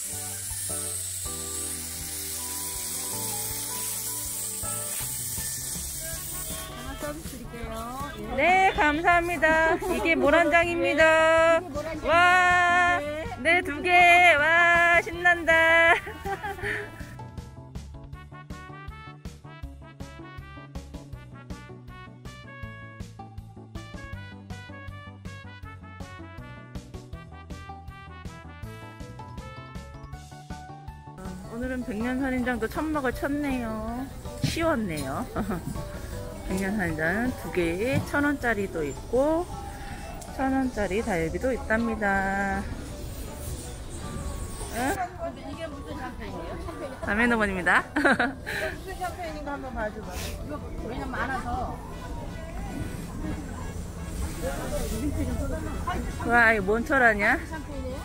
네, 감사합니다. 이게 모란장입니다. 와, 네, 2개. 와, 신난다. 오늘은 백년선인장도 천막을 쳤네요. 치웠네요. 백년선인장은 2개에 1,000원짜리도 있고 1,000원짜리 다육이도 있답니다. 이게 무슨 샴페인이에요? 자매노원입니다. 무슨 샴페인인가 한번 봐줘봐. 이거 왜냐면 많아서. 와, 이거 뭔 철하냐? 샴페인이에요?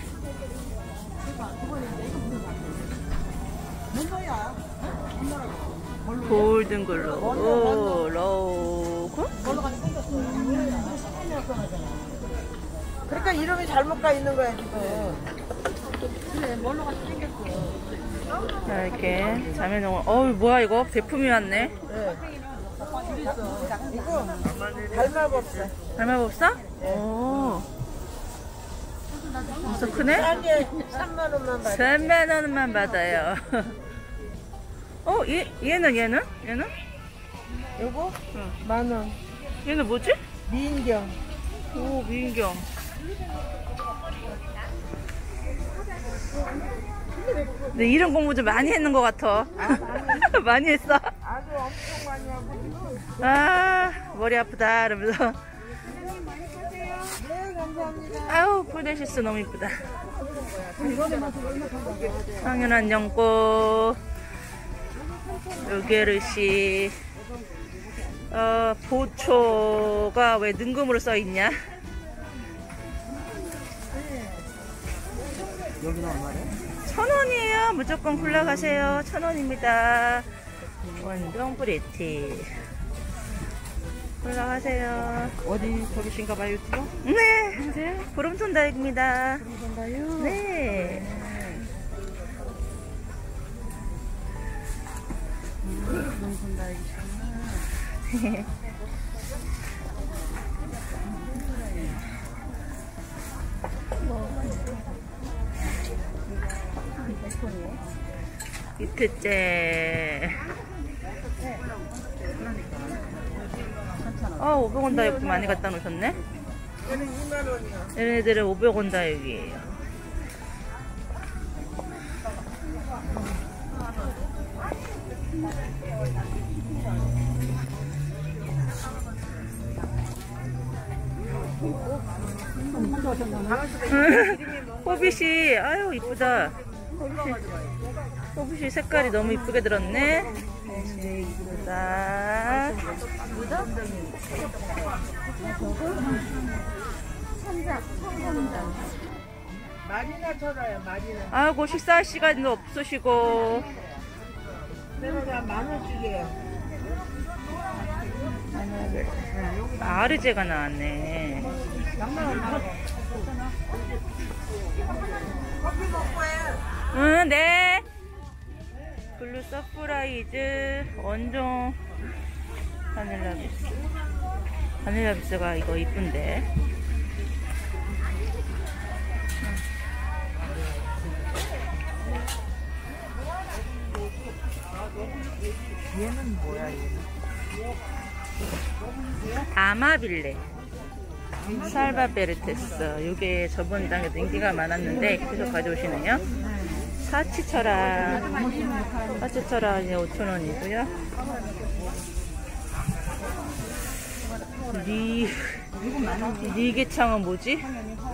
뭔거야? 골든 글로. 오, 로고. 그러니까 이름이 잘못 가 있는 거야 지금. 그래, 뭘로 같이 생겼어. 자, 이렇게 자매농원. 어우, 뭐야 이거? 제품이 왔네. 네. 이거 달말법사. 달말법사? 오. 엄청 크네? 싸게 3만 원만 받아. 3만 원만 받아요. 얘는? 요거? 응. 10,000원. 얘는 뭐지? 미인경. 오, 미인경. 근데 이런 공부 좀 많이 했는 것 같아. 많이 했어. 아주 엄청 많이 하고 지금. 아, 머리 아프다. 이러면서. 네, 감사합니다. 아우, 폴데시스 너무 이쁘다. 황연한 연꽃. 요게르시. 보초가 왜 능금으로 써있냐? 여기는 얼마래? 1,000원이에요. 무조건 골라가세요. 1,000원입니다. 원종 브레티. 올라가세요. 어디 저기신가 봐요, 지금? 네. 안녕하세요. 보름손 다육입니다. 보름손 다육? 네. 보름손 다육이시구나. 이트째. 500원 다육도 많이 갖다 놓으셨네? 얘는 2만 원이야. 얘네들은 500원 다육이에요. 호빗이, 아유, 이쁘다. 호빗이 색깔이 너무 이쁘게 들었네. 이쁘다. 마리나 쳐라요, 마리나. 아이고, 식사할 시간도 없으시고. 내가 그냥 10,000원씩이에요. 아르제가 나왔네. 커피 먹고 해. 응, 네. 블루 서프라이즈 원종 바닐라비스. 바닐라비스가 이거 이쁜데. 얘는 뭐야, 얘는? 아마빌레. 살바베르테스. 요게 저번 장에도 인기가 많았는데 계속 가져오시네요. 사치철아. 사치철아 이제 5,000원이고요. 니게창은 뭐지?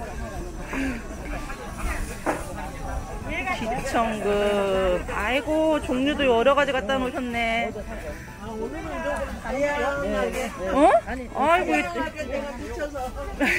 기청금. 아이고, 종류도 여러 가지 갖다 놓으셨네. 어? 아이고, 내가 미쳐서.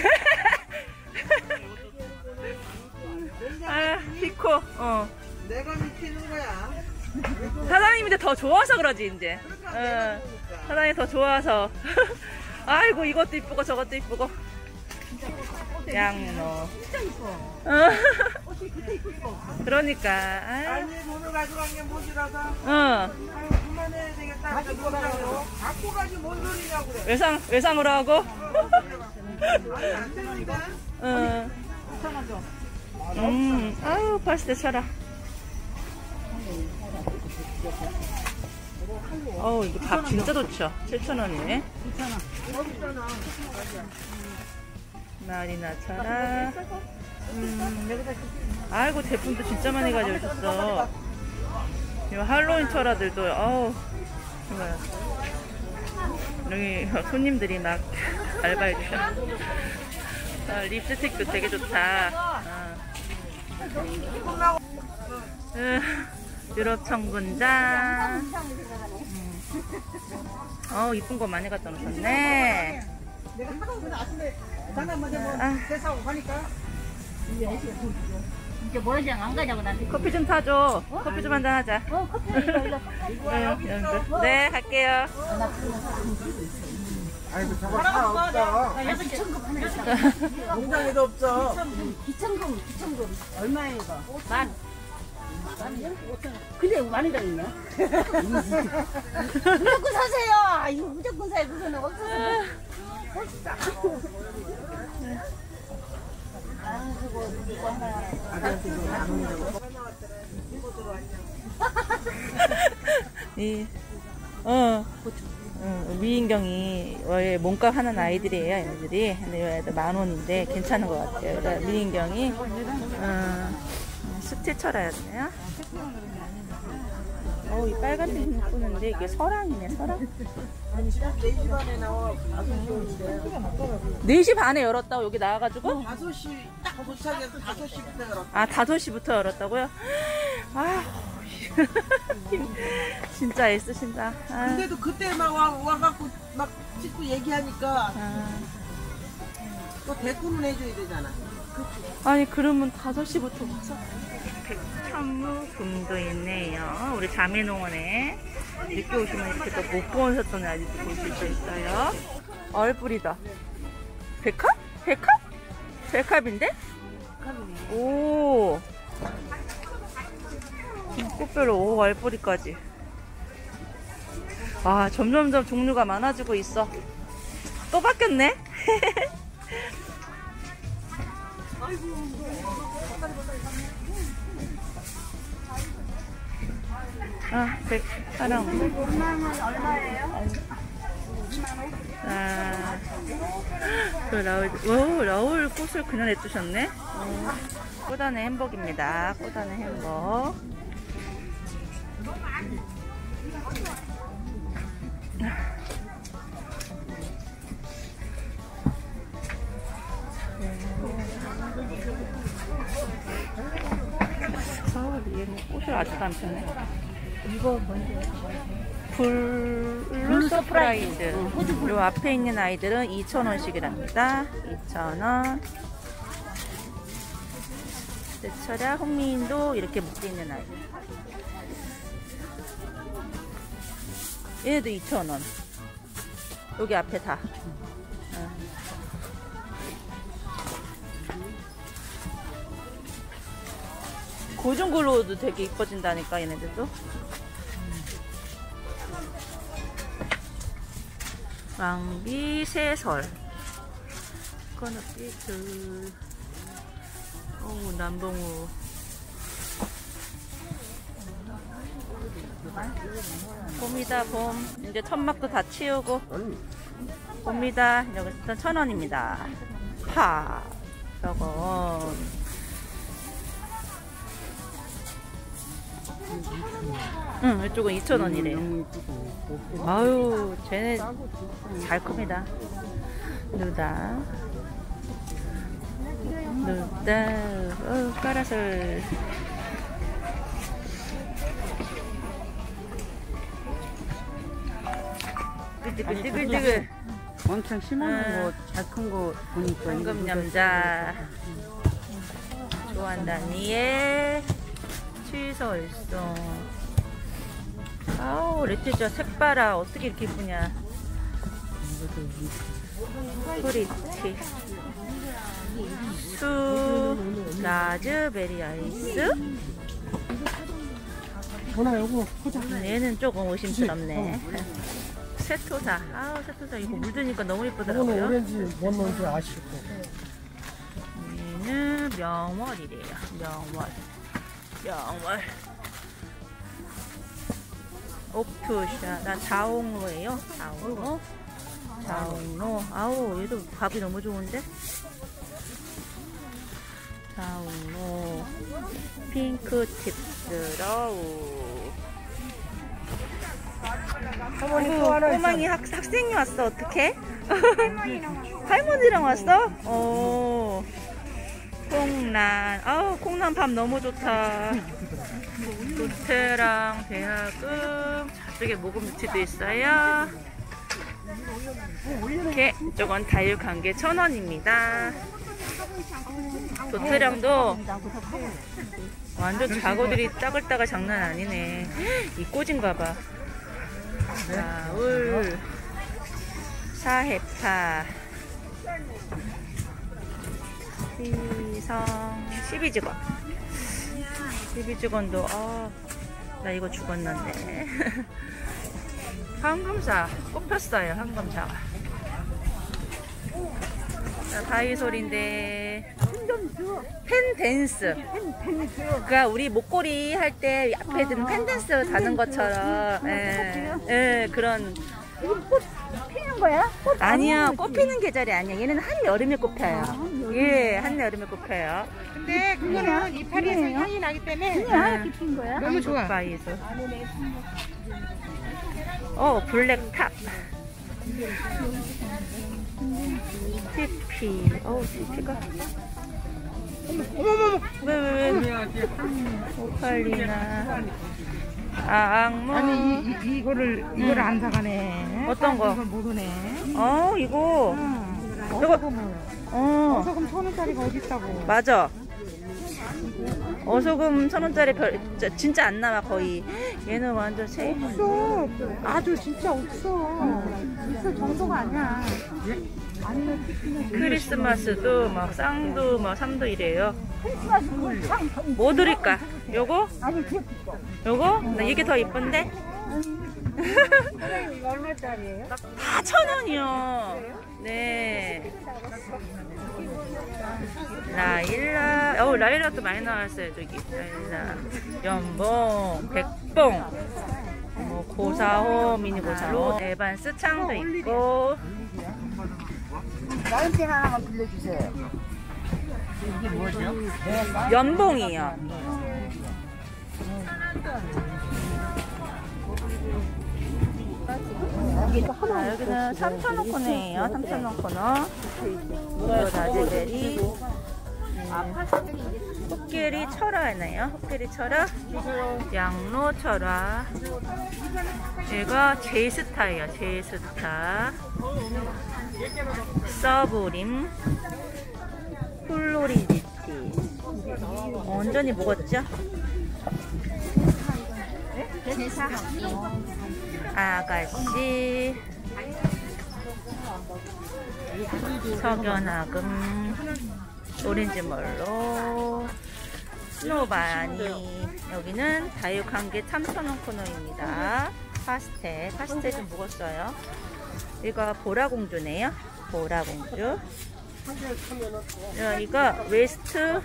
아, 피코. 내가 미치는 거야. 사장님인데 더 좋아서 그러지, 이제. 사장님이 더 좋아서. 아이고, 이것도 이쁘고 저것도 이쁘고. 양로. 진짜 이뻐. 그러니까. 아유. 아니 돈을 가져간 게 뭔지라서. 응. 아유 그만해야 되겠다. 다시 뭐라고? 갖고 가지 뭔 소리냐고 그래. 외상으로 하고. 아니 안 되는데. 응. 아유, 벌써 쳐라. 어우, 이거 밥 진짜 좋죠. 7,000원이네. 말이나 쳐라. 아이고, 제품도 진짜 많이 가져오셨어. 이 할로윈 철화들도, 어우, 정말. 여기 손님들이 막 알바해주셔. 립스틱도 되게 좋다. 유럽 청분장. 이쁜 거 많이 갖다 놓으셨네. 내가 하도 그냥 아침에 장난 먼저 뭐 대사하고 가니까. 이제 모래시장 안 가냐고 나한테. 커피 좀 타줘. 커피 좀 한잔 하자. 커피 이거 네, 갈게요. 아이고 저거 다 없어. 기천금 하나 있어. 공장에도 없어. 기천금 얼마예요 이거? 만. 근데 많이 들었냐? 무조건 사세요. 이거 무조건 사요. 그거는 없어서. 미인경이 원래 몸값 하는 아이들이에요, 얘네들이. 근데 얘들 10,000원인데 괜찮은 것 같아요. 그러니까 미인경이 수채 철화였네요. 이 빨간 색 예쁘는데 이게 설왕이네, 설왕. 아니 4시 반에 나와 5시 오는데 4시 반에 열었다고 여기 나와가지고? 5시 딱 도착해서 5시부터 열었어. 아, 5시부터 열었다고요? 아, 진짜 애쓰신다. 아. 근데도 그때 막 와갖고 막 찍고 얘기하니까 또 대꾸는 해줘야 되잖아. 아니, 그러면 5시부터 와서. 백천무금도 있네요. 우리 자매농원에 늦게 오시면 이렇게 또 못 보셨던 아이들도 보실 수 있어요. 얼뿌리다. 백합? 백합? 백합인데? 오. 꽃별로, 오, 얼뿌리까지. 아, 점점점 종류가 많아지고 있어. 또 바뀌었네? 백화랑. 2만원 얼마예요? 아, 라울 꽃을 그냥 내주셨네. 꼬다네 햄버거입니다. 꼬다네 햄버거. 얘는 꽃을 아직도 안 폈네. 이거 뭔데요? 블루 서프라이즈. 요 앞에 있는 아이들은 2,000원씩이랍니다. 2,000원. 대철야, 홍미인도 이렇게 묶여 있는 아이. 얘네도 2,000원. 여기 앞에 다. 고중글로도 되게 이뻐진다니까, 얘네들도. 왕비 새설. 코너피트. 오, 남봉우. 봄이다, 봄. 이제 천막도 다 치우고. 봄이다. 여기서 1,000원입니다. 파. 저거. 응, 이쪽은 2,000원이래요. 아유, 쟤네 잘 큽니다. 누다. 까라솔. 끄지끄지끄지끄. 왕창 심어놓은 거, 잘 큰 거 보니까. 황금 남자. 좋아한다니에. 취소일송. 아우, 레티지아 색 봐라. 어떻게 이렇게 이쁘냐. 프리티. 수 라즈베리 아이스. 전화 요거 보자. 얘는 조금 의심스럽네. 세토사. 아, 세토사 이거 물드니까 너무 예쁘더라고요. 오렌지 뭔 뭔지 아시고. 얘는 명월이래요. 명월. 옥투샤. 난 자옹로예요. 자옹로. 아우, 얘도 밥이 너무 좋은데? 자옹로. 핑크 칩스 러우. 꼬망이 학생이 왔어. 어떡해? 할머니랑 왔어? 오. 콩란. 아우, 콩란 밥 너무 좋다. 도태랑 대하금. 저쪽에 모금치도 있어요. 이렇게 이쪽은 다육한개 1,000원입니다. 도태랑도 완전 자고들이 따글따글 장난 아니네. 이 꼬진가봐. 가을 사해파 시성 12직원도 나 이거 죽었는데. 황금사 꽃폈어요. 황금사가. 자, 다이솔인데 펜댄스. 그러니까 우리 목걸이 할 때 앞에 드는 펜댄스 다는 것처럼 그런. 꽃 피는 거야? 아니요, 꽃 피는 계절이 아니야. 얘는 한여름에 꽃 펴요. 예, 한여름에 꽃 펴요. 근데 그거는 이파리에서 향이 나기 때문에 그냥 이렇게 핀 거야? 너무 좋아. 바이소. 블랙탑. TP. TP가. 어머머머. 왜? 오팔리나. 악몽. 아니 이거를 안 사가네. 어떤 거? 이걸 모르네. 이거. 어소금 1,000원짜리가 어디 있다고? 맞아. 어소금 1,000원짜리 진짜 안 나와 거의. 얘는 완전 새. 없어. 아주 진짜 없어. 있을 정도가 아니야. 크리스마스도 막 쌍도 막 3도 이래요. 크리스마스 상. 뭐 드릴까? 요거? 아니 그 요거? 나 이게 더 이쁜데? 이거 얼마짜리예요? 다 1,000원이요. 네. 라일락. 라일락도 많이 나왔어요. 저기 라일락, 연봉, 백봉, 뭐 고사호, 미니 고사호, 에반스 창도 있고. 나한테 하나만 빌려주세요. 이게 뭐죠? 연봉이요. 여기는 3,000원 코너예요. 3,000원 코너. 라즈베리. 헛개리 철화네요. 헛개리 철화. 양로 철화. 얘가 제이스타예요. 제이스타. 서브림. 플로리지티. 완전히 먹었죠? 아가씨. 석연화금. 오렌지 멀로. 스노바니. 여기는 다육한개 3,000원 코너입니다. 파스텔 좀 먹었어요. 이거 보라공주네요. 보라공주. 이거 웨스트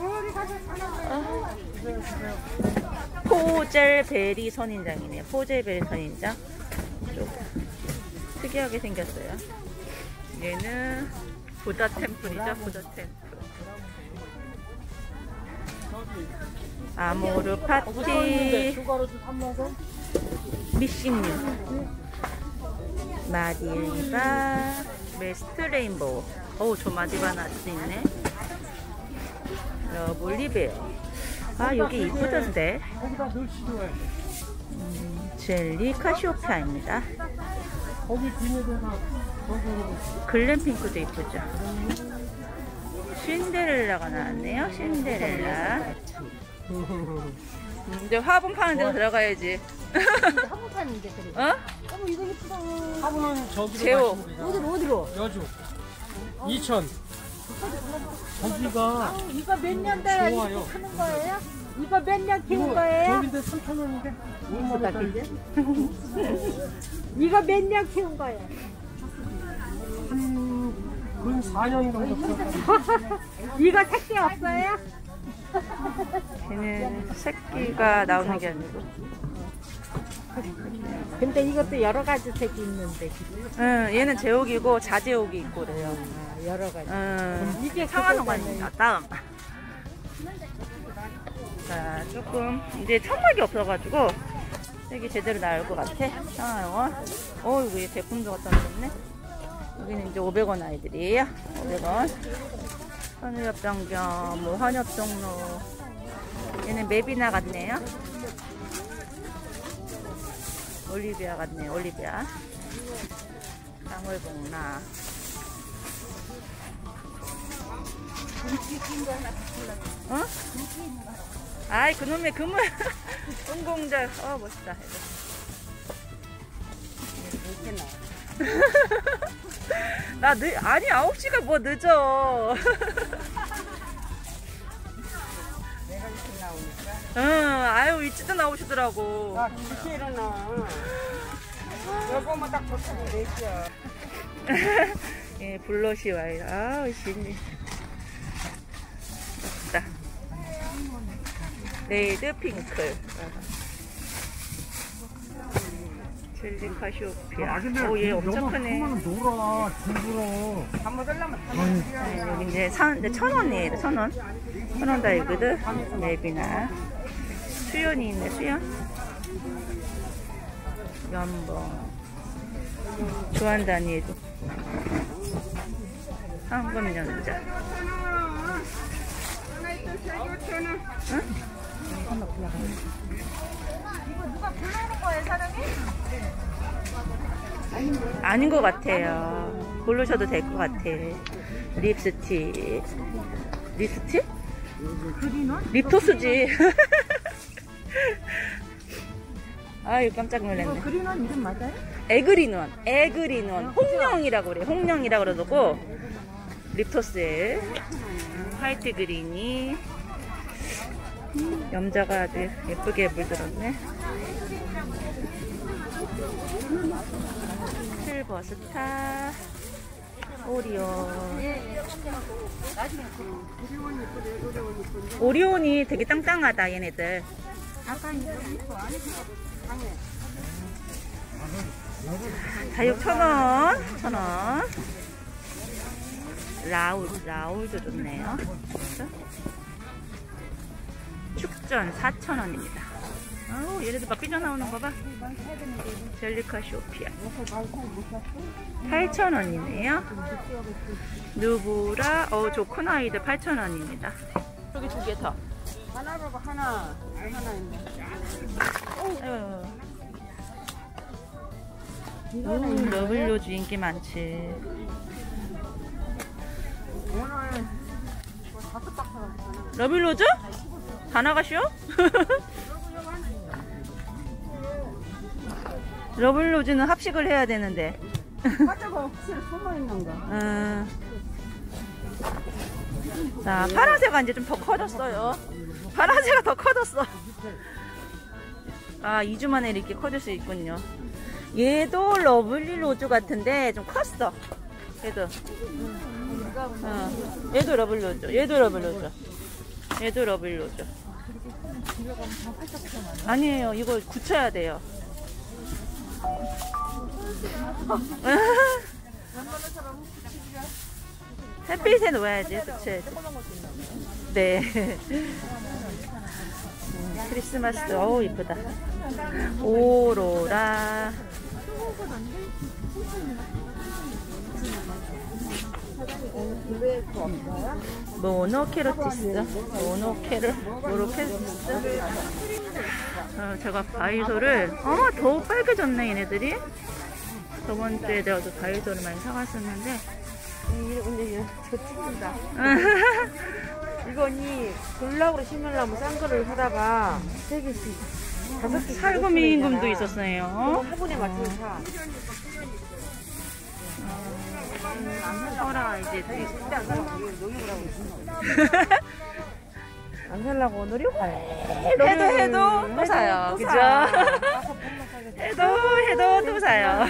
포젤베리 선인장이네요. 포젤베리 선인장. 좀 특이하게 생겼어요. 얘는 부다 템플이죠. 부다 템플. 아모르 파티. 미싱류. 마디바. 메스트 레인보우. 저 마디바 나스 있네. 몰리베어. 여기 이쁘던데. 젤리 카시오페아입니다. 글램핑크도 이쁘죠. 신데렐라가 나왔네요. 신데렐라. 이제 화분 파는 데로 들어가야지. 한번 파는데 그래. 이거 예쁘다. 화분은 저기로 제호. 가시면 되죠. 어디로? 여주 2,000. 고기가 이거 몇 년 돼야 좋아요. 이렇게 크는 거예요? 이거 몇 년 키운 거예요? 저긴데 3,000원인데 5만원짜리 이거 몇 년 키운 거예요? 거의 4년 정도 이거 새끼 없어요? 걔는 새끼가 나오는 게 아니고. 근데 이것도 여러 가지 색이 있는데 응, 얘는 제옥이고 자제옥이 있고 그래요. 여러 가지. 응, 이게 상한호관입니다. 다음. 자, 조금 이제 천막이 없어가지고 색이 제대로 나올 것 같아. 상한호관. 이거 얘 제품도 갖다 놨네. 여기는 이제 500원 아이들이에요. 500원. 선우협정경, 뭐 환협종로. 얘는 맵이나 같네요. 올리비아 같네, 올리비아. 강월봉나. 어? 아이, 그놈의 그물. 운공절. 멋있다. 아니, 9시가 뭐 늦어. 내가 이렇게 나오니까. 응, 아유, 일찍도 나오시더라고. 나 이렇게 일어나. 여보면 딱 도착이 4시야. 예, 블러시 와요. 아우, 신이. 멋있다. 레드 핑크. 젤리 카시오피아. 얘 엄청 크네. 놀아 징그러 한번 들려면 네, 여기 이제 1,000원이에요. 1,000원. 1,000원 다이거든. 맵이나. 수연이 있네, 수연. 연봉. 조한단이에도. 황금연자. 응? 아닌 것 같아요. 고르셔도 될 것 같아. 립스틱. 립스틱? 립토스지. 아유, 깜짝 놀랐네. 그린원 이름 맞아요? 에그린원. 에그린원. 홍령이라고 그래. 홍령이라고 그러고. 립토스. 화이트 그린이. 염자가 아주 예쁘게 물들었네. 실버스타. 오리온. 오리온이 되게 땅땅하다, 얘네들. 다육 1,000원. 1,000원. 라울도 좋네요. 축전 4,000원입니다. 아우, 얘네들 막 삐져나오는 거 봐. 젤리카시오피아 8,000원이네요. 누브라, 저 큰 아이들 8,000원입니다. 여기 2개 더. 하나로 하나 있네. 러블로즈 인기 많지. 오늘 5박스. 러블로즈? 다 나가시오? 러블로즈는 합식을 해야 되는데. 화자가 혹시 숨어있는 거. 자, 파란새가 이제 좀 더 커졌어요. 파란새가 더 커졌어. 아, 2주 만에 이렇게 커질 수 있군요. 얘도 러블리 로즈 같은데 좀 컸어. 얘도. 얘도 러블로즈. 얘도 러블로즈. 얘도 러블로즈. 아니에요. 이거 굳혀야 돼요. 햇빛에 놓아야지. 그치? 네. 크리스마스. 어우, 이쁘다. 오로라. 모노케로티스. 모노케로티스. 제가 바이소를 더 빨개졌네, 얘네들이. 저번 주에 내가 또 바이소를 많이 사갔었는데. 근데 저 찍는다. 이거니 골라으로 심으려면 싼 거를 사다가 3개씩 5개 살구미 임금도 있었어요. 화분에 맞춰서 사. 서라 이제 되게 안 살라고 오늘이 해도 또 사요. 그죠? 해도 또 사요.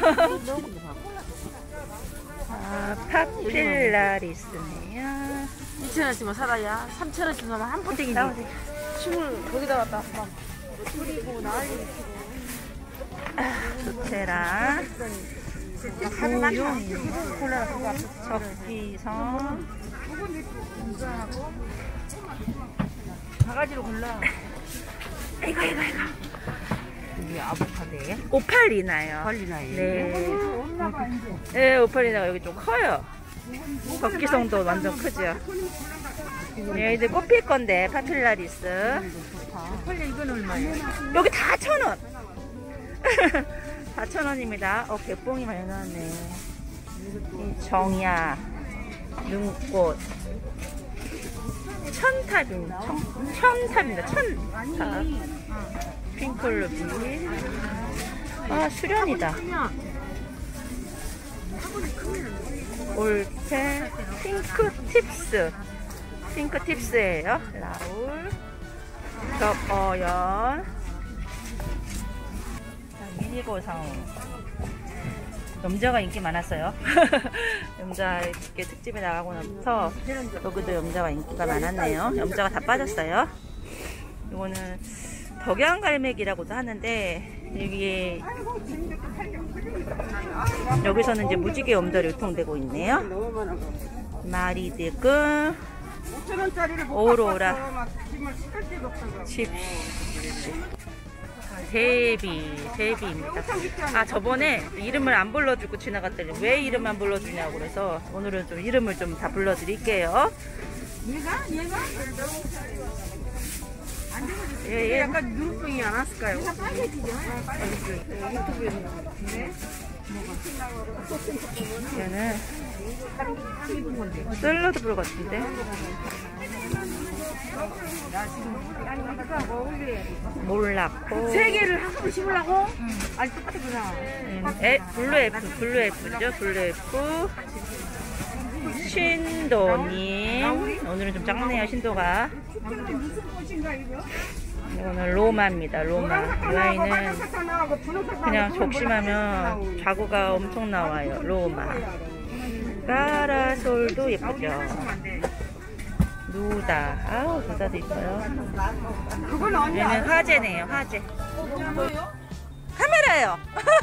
아, 파필라리스네요. 2,000원씩만 살아야 3,000원씩 사면 한 포대기 침을 거기다 갖다 막 뿌리고 난리 수테라 적기성 바가지로 골라. 이거 이게 아보카도예요? 오팔리나요. 관리나요? 네. 네, 오팔리나가 여기 좀 커요. 적기성도 완전 크죠. 네, 이제 꽃필 건데 파필라리스. 관리 이건 얼마예요? 여기 다 1,000원. 다 1,000원입니다. 개뽕이 많이 나왔네. 이 정야, 눈꽃, 천탑입니다. 천탑입니다. 천탑. 핑클루비. 아, 수련이다. 올펜, 핑크팁스. 핑크팁스예요. 라울, 겹어연. 미니고상. 염자가 인기 많았어요. 염자 이렇게 특집에 나가고 나서 여기도 염자가 인기가 많았네요. 염자가 다 빠졌어요. 이거는 덕양갈매기라고도 하는데 여기서는 이제 무지개 염자로 유통되고 있네요. 마리드금, 오로라, 칩, 데비입니다. 아, 저번에 이름을 안 불러주고 지나갔더니 왜 이름 안 불러주냐고 그래서 오늘은 좀 이름을 좀 다 불러드릴게요. 얘 약간 누룩병이 안 왔을까요? 얘는 샐러드 볼 같은데. 몰랐고 3개를 한꺼번에 심으려고? 아니 똑같구나. 블루에프죠. 블루에프. 신도님. 오늘은 좀 작네요. 신도가. 이거는 로마입니다. 로마. 이 아이는 그냥 적심하면 자구가 엄청 나와요. 로마. 까라솔도 예쁘죠. 누다. 아우, 누다도 이뻐요. 얘는 화제네요. 화제. 카메라예요.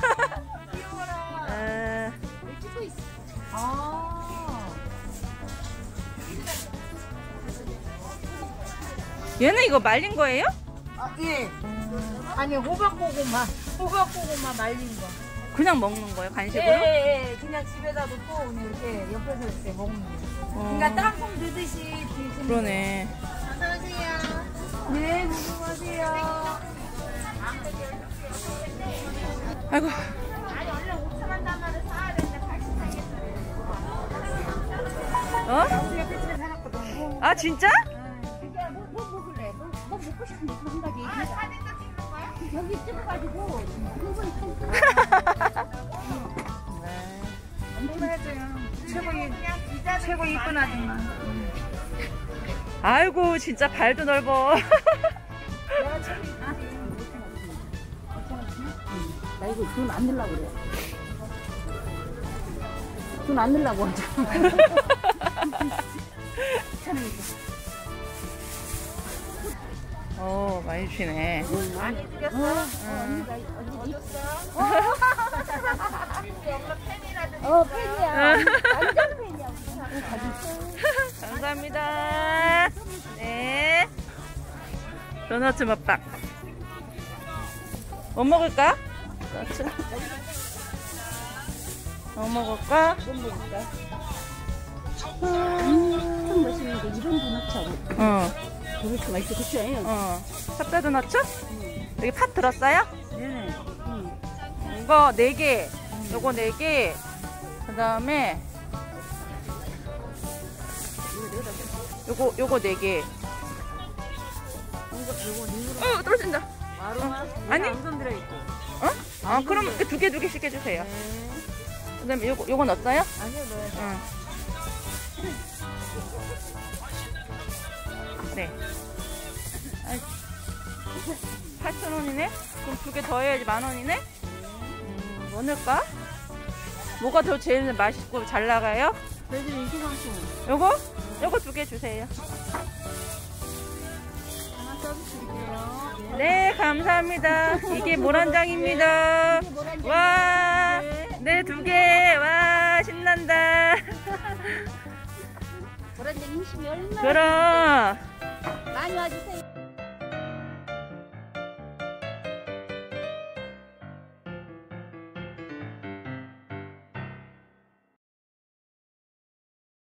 얘는 이거 말린 거예요? 아, 예. 아니 호박고구마 말린 거. 그냥 먹는 거예요? 간식으로? 예. 그냥 집에다 놓고 그냥 이렇게 옆에서 이렇게 먹는 거. 그러니까 땅콩 넣듯이 드시는. 그러네. 어서오세요. 네, 고생하세요. 아이고. 아니 원래 5,000원 단어를 사야 되는데 80 사겠어요. 어? 아, 진짜? 뭐 먹을래? 뭐 먹고 싶은데 그 생각이 얘기해. 사진 도 찍는 거야? 여기 찍어가지고 그거 엄청 해줘요. 최고 이쁜 아줌마. 아이고, 진짜 발도 넓어. 나 이거 돈 안 넣으려고 그래. 돈 안 넣으려고 하자. 많이 주시네. 많이 드렸어? 언니가 팬이야. 완전 팬이야. 감사합니다. 네. 도넛 먹방. 뭐 먹을까? 뭐 먹을까? 맛있는 게 이런 도넛처럼. 도넛 맛있어, 그쵸? 찹쌀 도넛? 여기 팥 들었어요? 네네. 이거 4개. 요거 4개. 그 다음에 요거 4개. 떨어진다. 마루마? 아니. 앙금 들어있고. 아, 그럼 2개씩 해주세요. 그다음에 요건 없어요? 아니요, 넣어요. 응. 그래. 8,000원이네? 그럼 2개 더 해야지 10,000원이네? 뭐 넣을까? 뭐가 더 제일 맛있고 잘 나가요? 저희들 인기 상품. 요거? 요거 2개 주세요. 하나 써주실게요. 네, 감사합니다. 이게 모란장입니다. 와, 네, 2개. 와, 신난다. 보라색 힘심이 얼마나 그럼. 많이 와주세요.